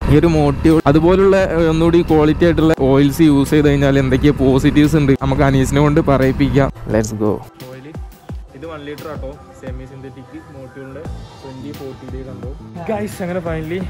ഈ ഒരു മോട്ടീവ് അതുപോലുള്ള ഒന്നുകൂടി ക്വാളിറ്റി ആയിട്ടുള്ള ഓയിൽസ് യൂസ് ചെയ്ത് കഴിഞ്ഞാൽ എന്തൊക്കെയാ പോസിറ്റീവ്സ് ഉണ്ട് നമുക്ക് അനീസിനെ കൊണ്ട് പറയിപ്പിക്കാം. Let's go. ഓയിൽ ഇത് 1 ലിറ്റർ ആട്ടോ, സെമി സിന്തറ്റിക് മോട്ടീവിന്റെ 2040 കണ്ടോ ഗൈസ്. അങ്ങനെ ഫൈനലി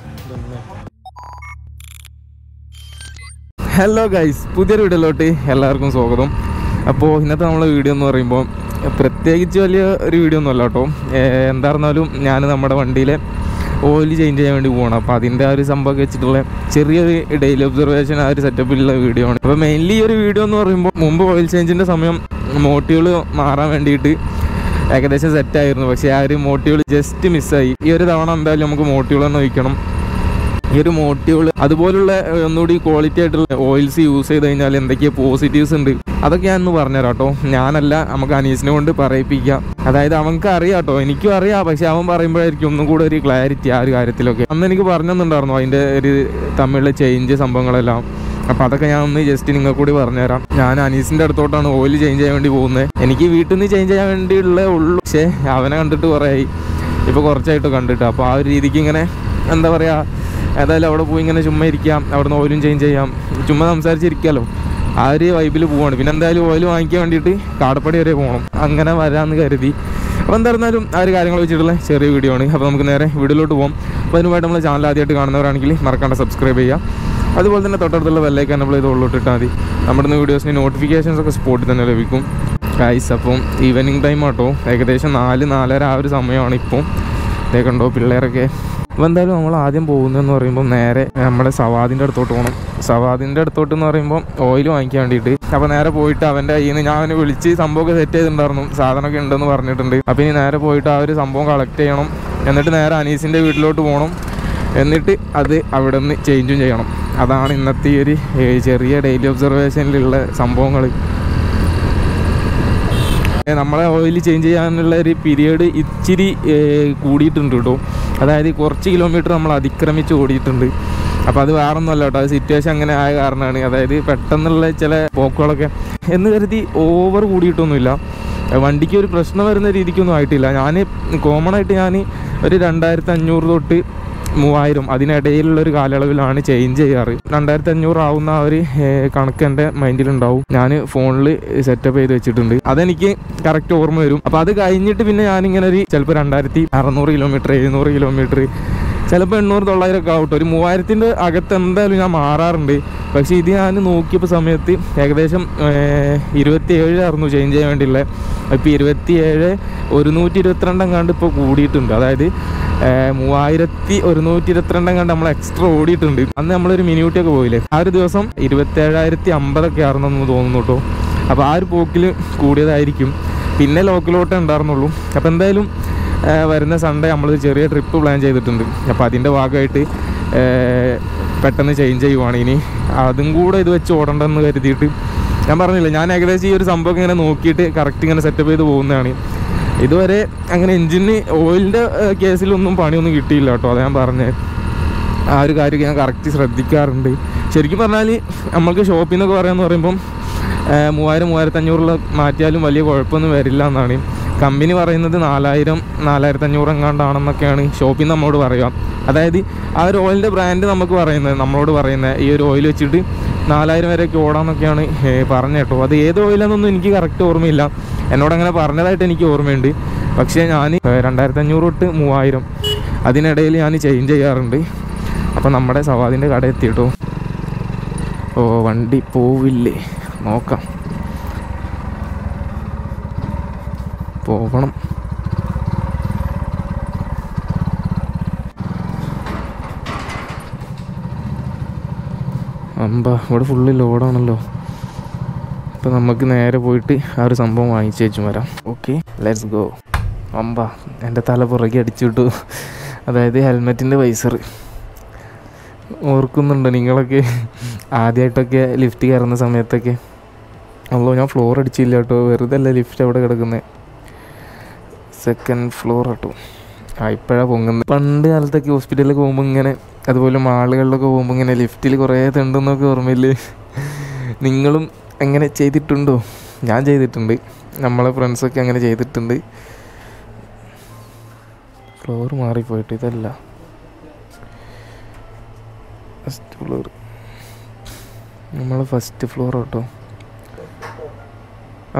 ഹലോ ഗൈസ്, പുതിയൊരു വീഡിയോയിലോട്ട് എല്ലാവർക്കും സ്വാഗതം. അപ്പോൾ ഇന്നത്തെ നമ്മളെ വീഡിയോ എന്ന് പറയുമ്പോൾ പ്രത്യേകിച്ച് വലിയ ഒരു വീഡിയോ ഒന്നും അല്ല കേട്ടോ. എന്താ പറഞ്ഞാലും ഞാൻ നമ്മുടെ വണ്ടിയിലെ ഓയിൽ ചേഞ്ച് ചെയ്യാൻ വേണ്ടി പോകണം. അപ്പോൾ അതിൻ്റെ ആ ഒരു സംഭവം വെച്ചിട്ടുള്ള ചെറിയൊരു ഡെയിലി ഒബ്സർവേഷൻ ആ ഒരു സെറ്റപ്പിലുള്ള വീഡിയോ ആണ്. അപ്പോൾ മെയിൻലി ഈ ഒരു വീഡിയോ എന്ന് പറയുമ്പോൾ മുമ്പ് ഓയിൽ ചേഞ്ചിൻ്റെ സമയം മോട്ടീവുകൾ മാറാൻ വേണ്ടിയിട്ട് ഏകദേശം സെറ്റായിരുന്നു. പക്ഷേ ആ ഒരു മോട്ടീവുകൾ ജസ്റ്റ് മിസ്സായി. ഈ ഒരു തവണ എന്തായാലും നമുക്ക് മോട്ടീവുകൾ തന്നെ വയ്ക്കണം. ഈ ഒരു മോട്ടീവുകൾ അതുപോലുള്ള ഒന്നുകൂടി ക്വാളിറ്റി ആയിട്ടുള്ള ഓയിൽസ് യൂസ് ചെയ്ത് കഴിഞ്ഞാൽ എന്തൊക്കെയാ പോസിറ്റീവ്സ് ഉണ്ട് അതൊക്കെ ഞാൻ ഒന്ന് പറഞ്ഞുതരാം കേട്ടോ. ഞാനല്ല, നമുക്ക് അനീസിനെ കൊണ്ട് പറയിപ്പിക്കാം. അതായത് അവൻക്ക് അറിയാം കേട്ടോ, എനിക്കും അറിയാം. പക്ഷെ അവൻ പറയുമ്പോഴായിരിക്കും ഒന്നും കൂടെ ഒരു ക്ലാരിറ്റി ആ ഒരു കാര്യത്തിലൊക്കെ. അന്ന് എനിക്ക് പറഞ്ഞെന്നുണ്ടായിരുന്നു അതിൻ്റെ ഒരു തമ്മിലുള്ള ചേഞ്ച് സംഭവങ്ങളെല്ലാം. അപ്പോൾ അതൊക്കെ ഞാൻ ഒന്ന് ജസ്റ്റ് നിങ്ങൾക്ക് കൂടി പറഞ്ഞുതരാം. ഞാൻ അനീസിൻ്റെ അടുത്തോട്ടാണ് ഓയിൽ ചേഞ്ച് ചെയ്യാൻ വേണ്ടി പോകുന്നത്. എനിക്ക് വീട്ടിൽ നിന്ന് ചേഞ്ച് ചെയ്യാൻ വേണ്ടിയുള്ള ഉള്ളൂ. പക്ഷേ അവനെ കണ്ടിട്ട് കുറേ ആയി, ഇപ്പോൾ കുറച്ചായിട്ട് കണ്ടിട്ട്. അപ്പോൾ ആ ഒരു രീതിക്ക് ഇങ്ങനെ എന്താ പറയുക, ഏതായാലും അവിടെ പോയി ഇങ്ങനെ ചുമ്മാ ഇരിക്കാം, അവിടെ നിന്ന് ഓയിലും ചേഞ്ച് ചെയ്യാം, ചുമ്മാ സംസാരിച്ചിരിക്കാമല്ലോ. ആ ഒരു വൈബിൽ പോവാണ്. പിന്നെ എന്തായാലും ഓയിൽ വാങ്ങിക്കാൻ വേണ്ടിയിട്ട് കാടപ്പടി വരെ പോകണം. അങ്ങനെ വരാമെന്ന് കരുതി. അപ്പോൾ എന്തായിരുന്നാലും ആ ഒരു കാര്യങ്ങൾ വെച്ചിട്ടുള്ള ചെറിയ വീഡിയോ ആണ്. അപ്പോൾ നമുക്ക് നേരെ വീഡിയോയിലോട്ട് പോകാം. അപ്പോൾ അതിനുമായിട്ട് നമ്മൾ ചാനൽ ആദ്യമായിട്ട് കാണുന്നവരാണെങ്കിൽ മറക്കാണ്ട് സബ്സ്ക്രൈബ് ചെയ്യുക. അതുപോലെ തന്നെ തൊട്ടടുത്തുള്ള ബെല്ലൈക്കൻ നമ്മൾ ഇത് ഉള്ളിട്ട് ഇട്ടാൽ മതി. നമ്മുടെ വീഡിയോസിന് നോട്ടിഫിക്കേഷൻസ് ഒക്കെ സ്പോട്ടിൽ തന്നെ ലഭിക്കും ഗൈസ്. അപ്പം ഈവനിങ് ടൈം ആട്ടോ, ഏകദേശം 4-4:30 ആ ഒരു സമയമാണ് ഇപ്പോൾ. ഇതേ കണ്ടോ പിള്ളേരൊക്കെ. അപ്പോൾ എന്തായാലും നമ്മൾ ആദ്യം പോകുന്നതെന്ന് പറയുമ്പോൾ നേരെ നമ്മുടെ സവാദിൻ്റെ അടുത്തോട്ട് പോകണം. സവാദിൻ്റെ അടുത്തോട്ട് എന്ന് പറയുമ്പോൾ ഓയിൽ വാങ്ങിക്കാൻ വേണ്ടിയിട്ട്. അപ്പോൾ നേരെ പോയിട്ട് അവൻ്റെ കയ്യിൽ നിന്ന് ഞാൻ അവനെ വിളിച്ച് സംഭവമൊക്കെ സെറ്റ് ചെയ്തിട്ടുണ്ടായിരുന്നു, സാധനമൊക്കെ ഉണ്ടെന്ന് പറഞ്ഞിട്ടുണ്ട്. അപ്പോൾ ഇനി നേരെ പോയിട്ട് ആ ഒരു സംഭവം കളക്ട് ചെയ്യണം. എന്നിട്ട് നേരെ അനീസിൻ്റെ വീട്ടിലോട്ട് പോകണം. എന്നിട്ട് അത് അവിടെ നിന്ന് ചേഞ്ചും ചെയ്യണം. അതാണ് ഇന്നത്തെ ഈ ഒരു ചെറിയ ഡെയിലി ഒബ്സർവേഷനിലുള്ള സംഭവങ്ങൾ. നമ്മളെ ഓയിൽ ചേഞ്ച് ചെയ്യാനുള്ള ഒരു പീരിയഡ് ഇച്ചിരി കൂടിയിട്ടുണ്ട് കേട്ടോ. അതായത് കുറച്ച് കിലോമീറ്റർ നമ്മൾ അതിക്രമിച്ച് ഓടിയിട്ടുണ്ട്. അപ്പോൾ അത് വേറൊന്നുമല്ല കേട്ടോ, അത് സിറ്റുവേഷൻ അങ്ങനെ ആയ കാരണമാണ്. അതായത് പെട്ടെന്നുള്ള ചില പോക്കുകളൊക്കെ എന്ന് കരുതി ഓവർ കൂടിയിട്ടൊന്നുമില്ല. വണ്ടിക്ക് ഒരു പ്രശ്നം വരുന്ന രീതിക്കൊന്നും ആയിട്ടില്ല. ഞാൻ കോമൺ ആയിട്ട് ഞാൻ ഒരു 2500 തൊട്ട് 3000 അതിനിടയിലുള്ളൊരു കാലയളവിലാണ് ചേഞ്ച് ചെയ്യാറ്. 2500 ആവുന്ന ആ ഒരു കണക്ക് എൻ്റെ മൈൻഡിലുണ്ടാവും. ഞാൻ ഫോണിൽ സെറ്റപ്പ് ചെയ്ത് വെച്ചിട്ടുണ്ട്. അതെനിക്ക് കറക്റ്റ് ഓർമ്മ വരും. അപ്പോൾ അത് കഴിഞ്ഞിട്ട് പിന്നെ ഞാനിങ്ങനെ ഒരു ചിലപ്പോൾ 2600 കിലോമീറ്റർ, 700 കിലോമീറ്റർ, ചിലപ്പോൾ 800-900 ഒക്കെ ആവട്ടെ. ഒരു 3000-ൻ്റെ അകത്ത് എന്തായാലും ഞാൻ മാറാറുണ്ട്. പക്ഷേ ഇത് ഞാൻ നോക്കിയപ്പോൾ സമയത്ത് ഏകദേശം 27 ആയിരുന്നു ചേഞ്ച് ചെയ്യാൻ വേണ്ടിയുള്ള. ഇപ്പോൾ 27 122 എങ്ങാണ്ട് ഇപ്പോൾ കൂടിയിട്ടുണ്ട്. അതായത് 3122 എങ്ങാണ്ട് നമ്മൾ എക്സ്ട്രാ ഓടിയിട്ടുണ്ട്. അന്ന് നമ്മളൊരു മിനിയൂട്ടിയൊക്കെ പോയില്ലേ, ആ ഒരു ദിവസം 27,050 ആയിരുന്നെന്ന് തോന്നുന്നു കേട്ടോ. അപ്പോൾ ആ ഒരു പോക്കിൽ കൂടിയതായിരിക്കും. പിന്നെ ലോക്കലോട്ടേ ഉണ്ടായിരുന്നുള്ളൂ. അപ്പോൾ എന്തായാലും വരുന്ന സൺഡേ നമ്മൾ ചെറിയ ട്രിപ്പ് പ്ലാൻ ചെയ്തിട്ടുണ്ട്. അപ്പോൾ അതിൻ്റെ ഭാഗമായിട്ട് പെട്ടെന്ന് ചേഞ്ച് ചെയ്യുവാണ്. ഇനി അതും കൂടെ ഇത് വെച്ച് ഓടണ്ടെന്ന് കരുതിയിട്ട് ഞാൻ പറഞ്ഞില്ല, ഞാൻ ഏകദേശം ഈ ഒരു സംഭവം ഇങ്ങനെ നോക്കിയിട്ട് കറക്റ്റ് ഇങ്ങനെ സെറ്റപ്പ് ചെയ്ത് പോകുന്നതാണ്. ഇതുവരെ അങ്ങനെ എൻജിന് ഓയിലിൻ്റെ കേസിലൊന്നും പണിയൊന്നും കിട്ടിയില്ല കേട്ടോ. അത് ഞാൻ പറഞ്ഞത് ആ ഒരു കാര്യം ഞാൻ കറക്റ്റ് ശ്രദ്ധിക്കാറുണ്ട്. ശരിക്കും പറഞ്ഞാൽ നമ്മൾക്ക് ഷോപ്പിൽ നിന്നൊക്കെ പറയാമെന്ന് പറയുമ്പം 3000-3500 മാറ്റിയാലും വലിയ കുഴപ്പമൊന്നും വരില്ല എന്നാണ് കമ്പനി പറയുന്നത്. 4000-4500 എങ്ങാണ്ടാണെന്നൊക്കെയാണ് ഷോപ്പിൽ നിന്ന് നമ്മളോട് പറയുക. അതായത് ആ ഒരു ഓയിലിൻ്റെ ബ്രാൻഡ് നമുക്ക് പറയുന്നത്, നമ്മളോട് പറയുന്നത് ഈ ഒരു ഓയിൽ വെച്ചിട്ട് 4000 വരെയൊക്കെ ഓടാമെന്നൊക്കെയാണ് പറഞ്ഞു കേട്ടോ. അത് ഏത് ഓയിലാണെന്നൊന്നും എനിക്ക് കറക്റ്റ് ഓർമ്മയില്ല. എന്നോടങ്ങനെ പറഞ്ഞതായിട്ട് എനിക്ക് ഓർമ്മയുണ്ട്. പക്ഷേ ഞാൻ 2500 തൊട്ട് 3000 അതിനിടയിൽ ഞാൻ ചേഞ്ച് ചെയ്യാറുണ്ട്. അപ്പോൾ നമ്മുടെ സവാദിൻ്റെ കട എത്തി കേട്ടോ. ഓ വണ്ടി പോവില്ലേ, നോക്കാം, പോകണം. ഇവിടെ ഫുള്ള് ലോഡാണല്ലോ. അപ്പോൾ നമുക്ക് നേരെ പോയിട്ട് ആ ഒരു സംഭവം വാങ്ങിച്ചു വെച്ചും വരാം. Okay, let's go. എൻ്റെ തല പുറകെ അടിച്ചു വിട്ടു. അതായത് ഹെൽമെറ്റിൻ്റെ വൈസർ ഓർക്കുന്നുണ്ടോ നിങ്ങളൊക്കെ? ആദ്യമായിട്ടൊക്കെ ലിഫ്റ്റ് കയറുന്ന സമയത്തൊക്കെ അല്ലോ, ഞാൻ ഫ്ലോർ അടിച്ചില്ല കേട്ടോ, വെറുതെ അല്ല ലിഫ്റ്റ് അവിടെ കിടക്കുന്നത്. 2nd ഫ്ലോർ കേട്ടോ. ഇപ്പോഴാണ് പൊങ്ങുന്നത്. പണ്ട് കാലത്തൊക്കെ ഹോസ്പിറ്റലിലൊക്കെ പോകുമ്പോൾ ഇങ്ങനെ, അതുപോലെ മാളുകളിലൊക്കെ പോകുമ്പോൾ ഇങ്ങനെ ലിഫ്റ്റിൽ കുറേ തെണ്ടെന്നൊക്കെ ഓർമ്മയില്ലേ? നിങ്ങളും അങ്ങനെ ചെയ്തിട്ടുണ്ടോ? ഞാൻ ചെയ്തിട്ടുണ്ട്, നമ്മളെ ഫ്രണ്ട്സൊക്കെ അങ്ങനെ ചെയ്തിട്ടുണ്ട്. ഫ്ലോർ മാറിപ്പോയിട്ട് ഇതല്ല ഫസ്റ്റ് ഫ്ലോർ, നമ്മൾ ഫസ്റ്റ് ഫ്ലോർ കേട്ടോ. ആ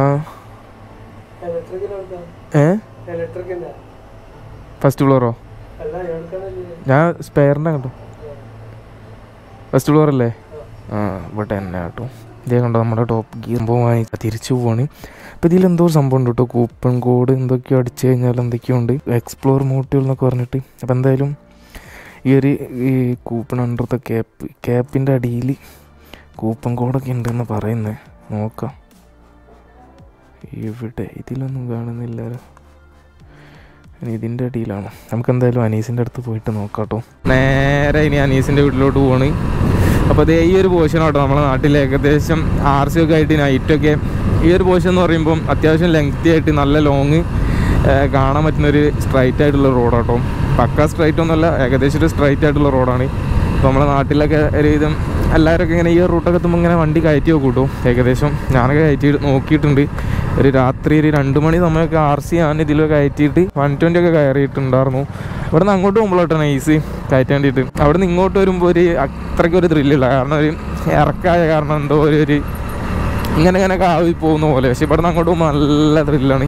ഫസ്റ്റ് ഫ്ലോറോ? ഞാൻ സ്പെയറിൻ്റെ കണ്ടോ. ഫസ്റ്റ് ഫ്ലോർ അല്ലേ? ആ ഇവിടെ തന്നെ കേട്ടോ. ഇതേ കണ്ടോ നമ്മുടെ ടോപ്പ് ഗിയർ സംഭവമായി തിരിച്ചു പോവാണ്. അപ്പോൾ ഇതിലെന്തോ ഒരു സംഭവം ഉണ്ട് കേട്ടോ, കൂപ്പൺ കോഡ് എന്തൊക്കെയോ അടിച്ചു കഴിഞ്ഞാൽ എന്തൊക്കെയോ ഉണ്ട്, എക്സ്പ്ലോർ മോട്ടീവ് എന്നൊക്കെ പറഞ്ഞിട്ട്. അപ്പോൾ എന്തായാലും ഈ കൂപ്പൺ അണ്ടർത്തെ ക്യാപ്പിൻ്റെ അടിയിൽ കൂപ്പൺ കോഡൊക്കെ ഉണ്ടെന്ന് പറയുന്നത്. നോക്കാം. ഇവിടെ ഇതിലൊന്നും കാണുന്നില്ലല്ലോ. ഇതിൻ്റെ അടിയിലാണ്. നമുക്കെന്തായാലും അനീസിൻ്റെ അടുത്ത് പോയിട്ട് നോക്കാം കേട്ടോ. നേരെ ഇനി അനീസിൻ്റെ വീട്ടിലോട്ട് പോവാണ്. അപ്പോൾ അതേ ഈ ഒരു പോർഷൻ കേട്ടോ, നമ്മുടെ നാട്ടിൽ ഏകദേശം RC ഒക്കെ ആയിട്ട് നൈറ്റൊക്കെ ഈ ഒരു പോർഷൻ എന്ന് പറയുമ്പം അത്യാവശ്യം ലെങ്തി ആയിട്ട് നല്ല ലോങ് കാണാൻ പറ്റുന്നൊരു സ്ട്രൈറ്റ് ആയിട്ടുള്ള റോഡാട്ടോ. പക്ക സ്ട്രൈറ്റ് ഒന്നുമല്ല, ഏകദേശം ഒരു സ്ട്രൈറ്റ് ആയിട്ടുള്ള റോഡാണ്. ഇപ്പോൾ നമ്മുടെ നാട്ടിലൊക്കെ ഒരുവിധം എല്ലാവരൊക്കെ ഇങ്ങനെ ഈ റൂട്ടൊക്കെ എത്തുമ്പോൾ ഇങ്ങനെ വണ്ടി കയറ്റി വെക്കും കേട്ടോ. ഏകദേശം ഞാനൊക്കെ കയറ്റി നോക്കിയിട്ടുണ്ട്. ഒരു രാത്രി ഒരു 2 മണി സമയമൊക്കെ RC ഞാൻ ഇതിലൊക്കെ കയറ്റിയിട്ട് 120 ഒക്കെ കയറിയിട്ടുണ്ടായിരുന്നു. ഇവിടെ നിന്ന് അങ്ങോട്ട് പോകുമ്പോഴോട്ടോ നൈസ് കയറ്റാൻ വേണ്ടിയിട്ട്. അവിടെ നിന്ന് ഇങ്ങോട്ട് വരുമ്പോൾ ഒരു അത്രയ്ക്കൊരു ത്രില്ലില്ല. കാരണം ഒരു ഇറക്കായ കാരണം എന്തോ ഒരു ഇങ്ങനെ കാവി പോകുന്ന പോലെ. പക്ഷെ ഇവിടെ നിന്ന് അങ്ങോട്ട് പോകുമ്പോൾ നല്ല ത്രില്ലാണ്.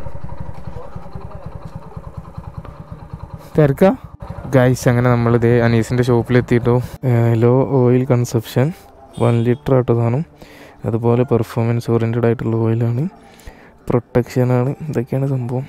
തിരക്ക ഗൈസ്. അങ്ങനെ നമ്മളിത് അനീസിൻ്റെ ഷോപ്പിലെത്തിയിട്ടോ. Low oil consumption 1 litre auto സാധനം. അതുപോലെ പെർഫോമൻസ് ഓറിയൻറ്റഡ് ആയിട്ടുള്ള ഓയിലാണ്, പ്രൊട്ടക്ഷനാണ്. ഇതൊക്കെയാണ് സംഭവം.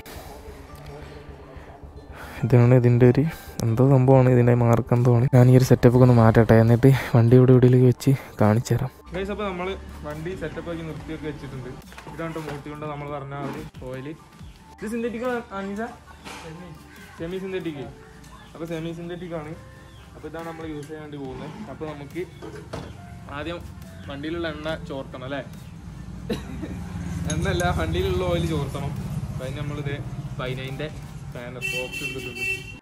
ഇതാണ് ഇതിൻ്റെ ഒരു എന്തോ സംഭവമാണ്, ഇതിൻ്റെ മാർക്ക് എന്തോ ആണ്. ഞാൻ ഈ ഒരു സെറ്റപ്പൊക്കെ ഒന്ന് മാറ്റട്ടെ, എന്നിട്ട് വണ്ടി ഇവിടേക്ക് വെച്ച് കാണിച്ചു തരാം. അപ്പോൾ നമ്മൾ വണ്ടി സെറ്റപ്പൊക്കെ നിർത്തിയൊക്കെ വെച്ചിട്ടുണ്ട്. ഇതാണ് മൂട്ടി കൊണ്ട് നമ്മൾ പറഞ്ഞ ഒരു ഓയിൽ. ഇത് സിന്തറ്റിക് അനീസ? Semi synthetic. അപ്പോൾ സെമി സിന്തറ്റിക് ആണ്. അപ്പോൾ ഇതാണ് നമ്മൾ യൂസ് ചെയ്യാൻ വേണ്ടി പോകുന്നത്. അപ്പോൾ നമുക്ക് ആദ്യം വണ്ടിയിലുള്ള എണ്ണ ചോർത്തണം അല്ലേ? എന്നല്ല, വണ്ടിയിലുള്ള ഓയിൽ ചോർത്തണം. അപ്പം അതിന് നമ്മളിത് 15ൻ്റെ സ്പാനർ ബോക്സ് എടുത്തിട്ടുണ്ട്.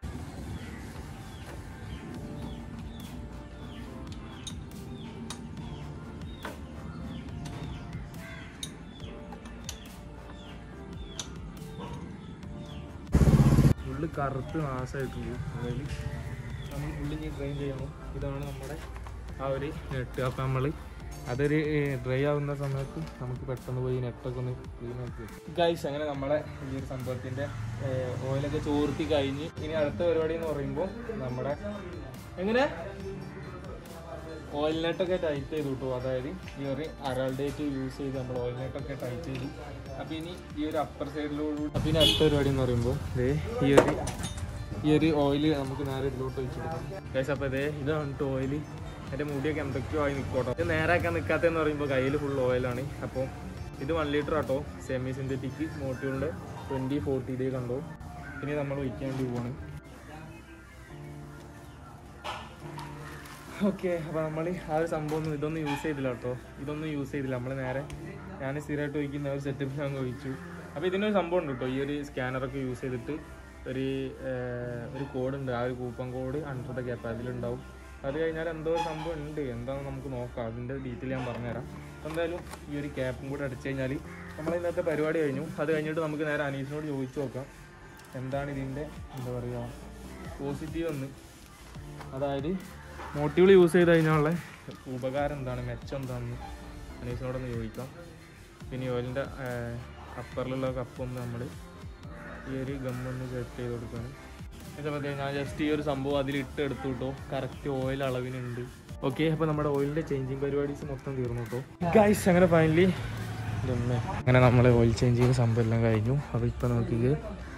ഫുള്ള് കറുത്ത് നാശമായിട്ടുണ്ട്. അതായത് നമ്മൾ ഫുള്ള് ഇനി ഡ്രെയിൻ ചെയ്യണം. ഇതാണ് നമ്മുടെ ആ ഒരു നെറ്റ്. അപ്പം നമ്മൾ അതൊരു ഡ്രൈ ആവുന്ന സമയത്ത് നമുക്ക് പെട്ടെന്ന് പോയി നെറ്റൊക്കെ ഒന്ന് ക്ലീൻ ആക്കി. ഗൈസ്, അങ്ങനെ നമ്മളെ ഈ ഒരു സംഭവത്തിൻ്റെ ഓയിലൊക്കെ ചോർത്തി കഴിഞ്ഞ് ഇനി അടുത്ത പരിപാടി എന്ന് പറയുമ്പോൾ നമ്മുടെ എങ്ങനെ ഓയിൽ നെറ്റൊക്കെ ടൈറ്റ് ചെയ്തു കിട്ടും. അതായത് ഈ ഒരു അരാൾഡേറ്റ് യൂസ് ചെയ്ത് നമ്മൾ ഓയിൽ നെറ്റൊക്കെ ടൈറ്റ് ചെയ്തു. അപ്പോൾ ഇനി ഈ ഒരു അപ്പർ സൈഡിലോട്ട് അപ്പോൾ ഇനി അടുത്ത പരിപാടി എന്ന് പറയുമ്പോൾ ഈ ഒരു ഓയിൽ നമുക്ക് നേരെ ഇതിലോട്ട് ഒഴിച്ചു കൊടുക്കാം. ഗൈസ്, അപ്പോൾ ഇതാണ് ഓയിൽ. എൻ്റെ മുടിയൊക്കെ എന്തൊക്കെയോ ആയി നിൽക്കോട്ടോ. ഇത് നേരാക്കാൻ നിൽക്കാത്തതെന്ന് പറയുമ്പോൾ കയ്യിൽ ഫുൾ ഓയിലാണ്. അപ്പോൾ ഇത് 1 ലിറ്റർ ആട്ടോ, സെമി സിന്തറ്റിക് മോട്ടീവിൻ്റെ 2040 കണ്ടോ. ഇനി നമ്മൾ ഒഴിക്കാൻ വേണ്ടി പോവാണ്. ഓക്കെ, അപ്പോൾ നമ്മൾ ആ ഒരു സംഭവം ഇതൊന്നും യൂസ് ചെയ്തില്ല കേട്ടോ. ഇതൊന്നും യൂസ് ചെയ്തില്ല. നമ്മൾ നേരെ ഞാൻ സ്ഥിരമായിട്ട് ഒഴിക്കുന്ന ഒരു സെറ്റപ്പ് ഞാൻ ഒഴിച്ചു. അപ്പോൾ ഇതിനൊരു സംഭവം ഉണ്ട് കേട്ടോ. ഈ ഒരു സ്കാനറൊക്കെ യൂസ് ചെയ്തിട്ട് ഒരു കോഡുണ്ട്. ആ ഒരു coupon code under the cap അതിലുണ്ടാവും. അത് കഴിഞ്ഞാൽ എന്തോ ഒരു സംഭവം ഉണ്ട്, എന്താണെന്ന് നമുക്ക് നോക്കാം. അതിൻ്റെ ഡീറ്റെയിൽ ഞാൻ പറഞ്ഞുതരാം. എന്തായാലും ഈ ഒരു ക്യാപ്പും കൂടെ അടിച്ചു കഴിഞ്ഞാൽ നമ്മൾ ഇന്നത്തെ പരിപാടി കഴിഞ്ഞു. അത് കഴിഞ്ഞിട്ട് നമുക്ക് നേരെ അനീസിനോട് ചോദിച്ചു നോക്കാം എന്താണ് ഇതിൻ്റെ എന്താ പറയുക പോസിറ്റീവ് എന്ന്. അതായത് മോട്ടീവ് യൂസ് ചെയ്ത് കഴിഞ്ഞാലുള്ള ഉപകാരം എന്താണ്, മെച്ചം എന്താണെന്ന് അനീസിനോടൊന്ന് ചോദിക്കാം. പിന്നെ ഓയിലിൻ്റെ അപ്പറിലുള്ള കപ്പൊന്ന് നമ്മൾ ഈ ഒരു ഗമ്മൊന്ന് സെറ്റ് ചെയ്ത് കൊടുക്കുകയാണ്. എന്നുവെച്ചാൽ ഞാൻ ജസ്റ്റ് ഈ ഒരു സംഭവം അതിലിട്ട് എടുത്തു കേട്ടോ. Correct oil അളവിനുണ്ട്. ഓക്കെ, അപ്പോൾ നമ്മുടെ ഓയിലിൻ്റെ ചേഞ്ചിങ് പരിപാടീസ് മൊത്തം തീർന്നു കേട്ടോ. ഗൈസ്, അങ്ങനെ ഫൈനലി അങ്ങനെ നമ്മൾ ഓയിൽ ചേഞ്ച് ചെയ്യുന്ന സംഭവം എല്ലാം കഴിഞ്ഞു. അപ്പോൾ ഇപ്പോൾ നോക്കിയത്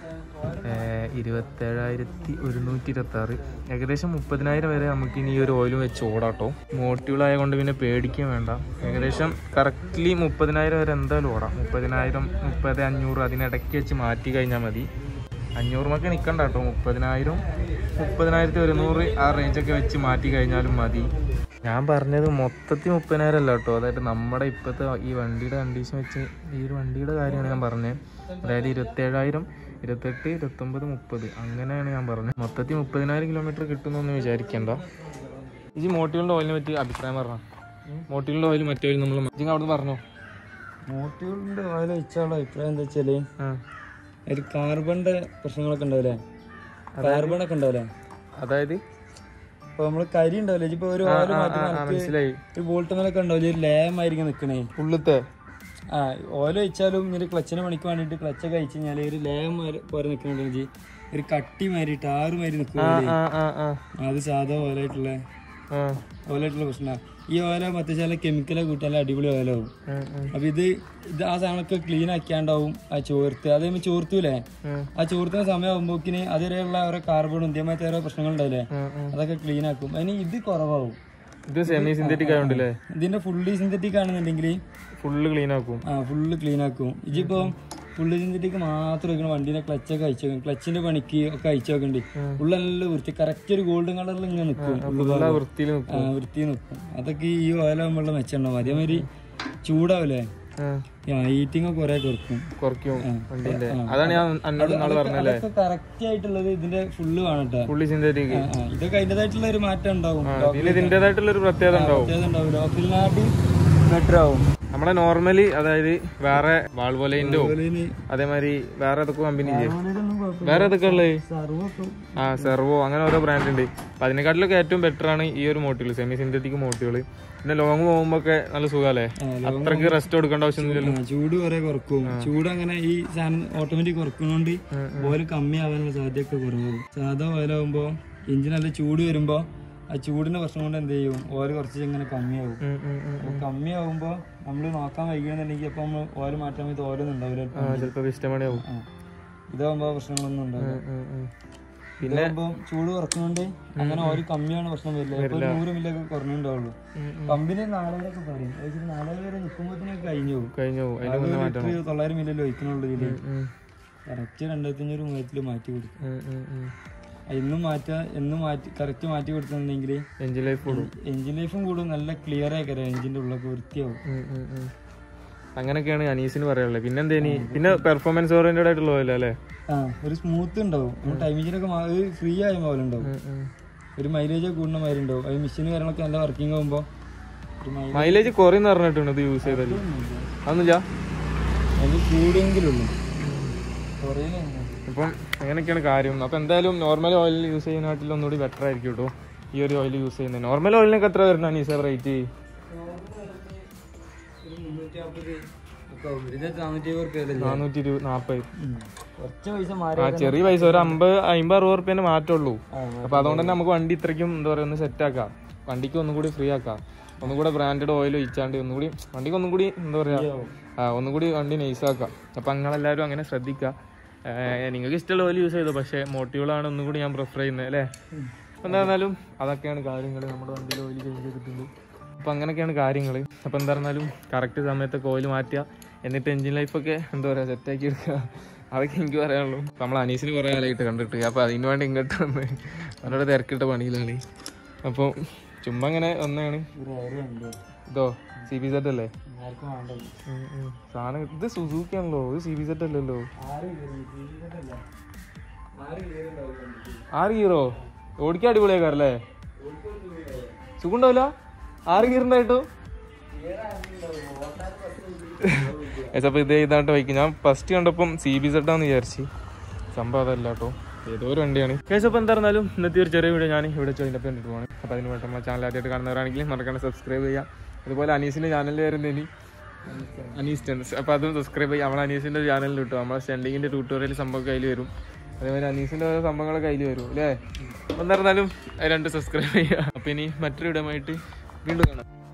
27,126, ഏകദേശം 30,000 വരെ നമുക്ക് ഇനി ഈ ഒരു ഓയിലും വെച്ച് ഓടാട്ടോ. മോട്ടീവുകളായ കൊണ്ട് പിന്നെ പേടിക്കാൻ വേണ്ട. ഏകദേശം കറക്റ്റ്ലി 30,000 വരെ എന്തായാലും ഓടാം. 30,000, 30,500 അതിനിടയ്ക്ക് വെച്ച് മാറ്റി കഴിഞ്ഞാൽ മതി. 500 മൊക്കെ നിൽക്കണ്ട കേട്ടോ. 30,000, 30,100 ആ റേഞ്ചൊക്കെ വെച്ച് മാറ്റി കഴിഞ്ഞാലും മതി. ഞാൻ പറഞ്ഞത് മൊത്തത്തിൽ 30,000 അല്ല കേട്ടോ. അതായത് നമ്മുടെ ഇപ്പോഴത്തെ ഈ വണ്ടിയുടെ കണ്ടീഷൻ വെച്ച് ഈ ഒരു വണ്ടിയുടെ കാര്യമാണ് ഞാൻ പറഞ്ഞത്. അതായത് 27,000, 28, 29, 30 അങ്ങനെയാണ് ഞാൻ പറഞ്ഞത്. മൊത്തത്തിൽ 30,000 കിലോമീറ്റർ കിട്ടുന്നൊന്നും വിചാരിക്കേണ്ട. ഈ മോട്ടീവിൻ്റെ ഓയിലിനെ പറ്റി അഭിപ്രായം പറഞ്ഞോ. മോട്ടീവിൻ്റെ ഓയിൽ മറ്റേ ഓയിൽ നമ്മൾ അവിടുന്ന് പറഞ്ഞോ. മോട്ടീവിൻ്റെ ഓയിൽ വെച്ചാലുള്ള അഭിപ്രായം എന്താ വെച്ചാൽ ഒരു കാർബണിൻ്റെ പ്രശ്നങ്ങളൊക്കെ ഉണ്ടാവില്ലേ, കാർബണൊക്കെ ഉണ്ടാവില്ലേ. അതായത് ഇപ്പൊ നമ്മള് കരി ഉണ്ടാവില്ലേ ഇപ്പൊ ഒരു ഓല മാറ്റി മനസ്സിലായി. ഒരു ബോൾട്ട് മേലൊക്കെ ഉണ്ടാവില്ലേ ഒരു ലേമായിരിക്കും നിക്കണേ ഉള്ളത്തെ ഓല വെച്ചാലും ഇങ്ങനെ ക്ലച്ചിനെ പണിക്ക് വേണ്ടിട്ട് ക്ലച്ചൊക്കെ അയച്ചു കഴിഞ്ഞാല് ഒരു ലേം പോലെ നിക്കണെങ്കിൽ ഒരു കട്ടി മാരി ടാറ് മാരി നിൽക്കുക അത് സാധാ ഓലായിട്ടുള്ള പ്രശ്നമാണ്. ഈ ഓല മറ്റേ കെമിക്കലൊക്കെ കൂട്ടാൻ അടിപൊളി ഓലാവും. അപ്പൊ ഇത് ആ സാധനമൊക്കെ ക്ലീൻ ആക്കിയാണ്ടാവും ആ ചോർത്ത്. അതേപോലെ ചോർത്തൂലേ, ആ ചോർത്തുന്ന സമയമാകുമ്പോക്കിന് അതുവരെയുള്ള ഓരോ കാർബണും ഇതേമാതിരി ഓരോ പ്രശ്നങ്ങൾ ഉണ്ടാവില്ലേ, അതൊക്കെ ക്ലീൻ ആക്കും. അതിന് ഇത് കുറവാകും. ഇത് സെമി സിന്തറ്റിക് ആയതുകൊണ്ടല്ലേ? ഇതിന്റെ ഫുള്ളി സിന്തറ്റിക് ആണെന്നുണ്ടെങ്കിൽ ഫുള്ള് ക്ലീൻ ആക്കും. ഫുള്ള് ക്ലീൻ ആക്കും. ഇതിപ്പോ ഫുള്ള് സിന്തറ്റിക് മാത്രം വെക്കണം. വണ്ടീനെ ക്ലച്ചൊക്കെ അയച്ചു വെക്കും, ക്ലച്ചിന്റെ പണിക്ക് ഒക്കെ അയച്ചു വെക്കണ്ട്. ഉള്ള നല്ല വൃത്തി കറക്റ്റ് ഒരു ഗോൾഡൻ കളറിൽ ഇങ്ങനെ നിൽക്കും, വൃത്തി നിൽക്കും. അതൊക്കെ ഈ ഓല ആകുമ്പോഴുള്ള മെച്ചുണ്ടാവും. അതേമാതിരി ചൂടാവില്ലേ, ഹീറ്റിംഗ് കുറെ കുറയ്ക്കും. അതൊക്കെ കറക്റ്റ് ആയിട്ടുള്ളത് ഇതിന്റെ ഫുള്ള് കാണട്ടെ. ഇതൊക്കെ അതിന്റേതായിട്ടുള്ള ഒരു മാറ്റം ഉണ്ടാവും, ഇതിന്റേതായിട്ടുള്ള ഒരു പ്രത്യേകത ഉണ്ടാവും. ലോക്കലിനാട്ടി ബെറ്റർ ആവും. നമ്മളെ നോർമലി അതായത് വേറെ വാൾവോലൈൻഡോ അതേമാതിരി വേറെ ഏതൊക്കെ കമ്പനി വേറെ ഏതൊക്കെ ഉള്ളത്, സെർവോ അങ്ങനെ ഓരോ ബ്രാൻഡ് ഉണ്ട്. അപ്പൊ അതിനെക്കാട്ടിലൊക്കെ ഏറ്റവും ബെറ്റർ ആണ് ഈ ഒരു മോട്ടോകൾ, സെമി സിന്തറ്റിക് മോട്ടോകള്. പിന്നെ ലോങ് പോകുമ്പോ ഒക്കെ നല്ല സുഖമല്ലേ, അത്രക്ക് റെസ്റ്റ് കൊടുക്കേണ്ട ആവശ്യമൊന്നുമില്ലല്ലോ. ചൂട് കുറെ കുറക്കും. ചൂട് അങ്ങനെ ഈ സാധനം ഓട്ടോമാറ്റിക് കുറക്കുന്നോണ്ട് ഓയിൽ കമ്മിയാവാനുള്ള സാധ്യതയൊക്കെ കുറവാകും. സാധാ ഓയിലാകുമ്പോ എഞ്ചിൻ നല്ല ചൂട് വരുമ്പോ ആ ചൂടിന്റെ പ്രശ്നം കൊണ്ട് എന്ത് ചെയ്യും, ഓയിൽ കുറച്ച് ഇങ്ങനെ കമ്മിയാവും. കമ്മിയാവുമ്പോ നമ്മള് നോക്കാൻ വൈകുന്നുണ്ടെങ്കിൽ അപ്പൊ നമ്മൾ ഓയിൽ മാറ്റാൻ വേണ്ടി ഓയിലൊന്നും ഉണ്ടാവില്ല, ഇതാകുമ്പോ പ്രശ്നങ്ങളൊന്നും ഉണ്ടാവില്ല. പിന്നെ ചൂട് കുറക്കുന്നുണ്ട് അങ്ങനെ ഓയിൽ കമ്മിയാണ് പ്രശ്നം വരില്ല. ഇപ്പൊ 100 മില്ലൊക്കെ കുറഞ്ഞുണ്ടാവുള്ളൂ. കമ്പനി 4000 പറയും, 4000 വരെ നിൽക്കുമ്പോഴത്തേക്ക് കഴിഞ്ഞു 900 മില്ലല്ലോ ഒഴിക്കണുള്ളൂ. ഇതില് കറക്റ്റ് 2500 മാറ്റി കൊടുക്കും. എന്നും കറക്റ്റ് മാറ്റി കൊടുക്കുന്നുണ്ടെങ്കിൽ എഞ്ചിൻ ലൈഫും കൂടും, നല്ല ക്ലിയർ ആയിക്കറിയാം, എഞ്ചിന്റെ ഉള്ളൊക്കെ വൃത്തിയാവും. അങ്ങനെയൊക്കെയാണ് അനീസിന് പറയാനുള്ളത്. പിന്നെ എന്തേനി, പിന്നെ പെർഫോമൻസ് ഓറിയന്റഡ് ആയിട്ടുള്ള പോലെ അല്ലേ, ഒരു സ്മൂത്ത് ഉണ്ടാവും. ടൈമിങ്ങിനൊക്കെ ഫ്രീ ആയ പോലെ ഉണ്ടാവും, ഒരു മൈലേജ് കൂടുന്ന മാതിരി ഉണ്ടാവും. അത് മെഷീൻ കാര്യങ്ങളൊക്കെ നല്ല വർക്കിംഗ് ആകുമ്പോ മൈലേജ് കുറയുന്ന പറഞ്ഞിട്ടുണ്ട് ഇത് യൂസ് ചെയ്താല്. അതൊന്നുമില്ല, അത് കൂടെങ്കിലുള്ളൂ. അപ്പം അങ്ങനെയൊക്കെയാണ് കാര്യം. അപ്പം എന്തായാലും നോർമൽ ഓയിൽ യൂസ് ചെയ്യുന്നതിനാട്ടിൽ ഒന്നുകൂടി ബെറ്റർ ആയിരിക്കും കേട്ടോ ഈ ഒരു ഓയിൽ യൂസ് ചെയ്യുന്നത്. നോർമൽ ഓയിലിനൊക്കെ എത്ര വരുന്ന അനീസ റേറ്റ്? 440. ചെറിയ പൈസ, ഒരു 50-60 റുപ്യന്റെ മാറ്റമുള്ളൂ. അപ്പൊ അതുകൊണ്ട് തന്നെ നമുക്ക് വണ്ടി ഇത്രയ്ക്കും എന്താ പറയുക ഒന്ന് സെറ്റ് ആക്കാം, വണ്ടിക്ക് ഒന്നും കൂടി ഫ്രീ ആക്കാം, ഒന്നുകൂടെ ബ്രാൻഡഡ് ഓയിൽ ഒഴിച്ചാണ്ട് ഒന്നുകൂടി വണ്ടിക്ക് ഒന്നും കൂടി എന്താ പറയാ ഒന്നുകൂടി വണ്ടി നൈസാക്കാം. അപ്പൊ നിങ്ങളെല്ലാവരും അങ്ങനെ ശ്രദ്ധിക്കുക. നിങ്ങൾക്ക് ഇഷ്ടമുള്ള ഓയിൽ യൂസ് ചെയ്തോ, പക്ഷേ മോട്ടീവുകളാണ് ഒന്നും കൂടി ഞാൻ പ്രിഫർ ചെയ്യുന്നത് അല്ലേ. എന്തായിരുന്നാലും അതൊക്കെയാണ് കാര്യങ്ങൾ. നമ്മുടെ വണ്ടിയിൽ ഓയിൽ ചേഞ്ച് ചെയ്തിട്ടുണ്ട്. അപ്പോൾ അങ്ങനെയൊക്കെയാണ് കാര്യങ്ങൾ. അപ്പോൾ എന്തായിരുന്നാലും കറക്റ്റ് സമയത്തൊക്കെ ഓയിൽ മാറ്റുക, എന്നിട്ട് എൻജിൻ ലൈഫൊക്കെ എന്താ പറയുക സെറ്റാക്കി എടുക്കുക. അതൊക്കെ എനിക്ക് പറയാനുള്ളൂ. നമ്മൾ അനീസിന് കുറേ കാലമായിട്ട് കണ്ടിട്ട്, അപ്പോൾ അതിന് വേണ്ടി ഇങ്ങോട്ട് വന്ന് അവരോട് തിരക്കിട്ട പണിയിലാണ്. അപ്പോൾ ചുമ്മാ ഇങ്ങനെ ഒന്നാണ് ഇതോ CBZ അല്ലേ സാധനം. ഇത് സുസൂക്കി ആണല്ലോ, ഇത് CBZ അല്ലല്ലോ. 6 ഗിയറോ ഓടിക്കാൻ അടിപൊളിയാക്കാറല്ലേ, സുഖം ഉണ്ടാവില്ല 6 ഗിയറുണ്ടായിട്ടോ. അപ്പോൾ ഇത് ഇതായിട്ട് വയ്ക്കും. ഞാൻ ഫസ്റ്റ് കണ്ടപ്പം CBZ ആണെന്ന് വിചാരിച്ച്, സംഭവം അതല്ല കേട്ടോ, ഏതോ ഒരു വണ്ടിയാണ്. കേസപ്പോൾ എന്തായിരുന്നാലും ഇന്നത്തെ ഒരു ചെറിയ വീഡിയോ ഞാൻ ഇവിടെ ചോദിച്ചപ്പോൾ കണ്ടിട്ട് പോകണം. അപ്പോൾ അതിന് വേണ്ടി നമ്മൾ ചാനൽ ആദ്യമായിട്ട് കാണുന്നവരാണെങ്കിൽ മറക്കാണ്ട് സബ്സ്ക്രൈബ് ചെയ്യാം. അതുപോലെ അനീസിൻ്റെ ചാനലിൽ വരുന്നതിന് അനീസ് ടെൻസ്, അപ്പോൾ അതും സബ്സ്ക്രൈബ് ചെയ്യാം. നമ്മൾ അനീസിൻ്റെ ചാനലിൽ കിട്ടും, നമ്മളെ സ്റ്റണ്ടിങ്ങിൻ്റെ ട്യൂട്ടോറിയൽ സംഭവം കയ്യിൽ വരും. അതേപോലെ അനീസിൻ്റെ ഓരോ സംഭവങ്ങളൊക്കെ കയ്യിൽ വരും അല്ലേ. എന്തായിരുന്നാലും 2 സബ്സ്ക്രൈബ് ചെയ്യുക. അപ്പോൾ ഇനി മറ്റൊരു വീഡിയോ ആയിട്ട് വീണ്ടും കാണാം.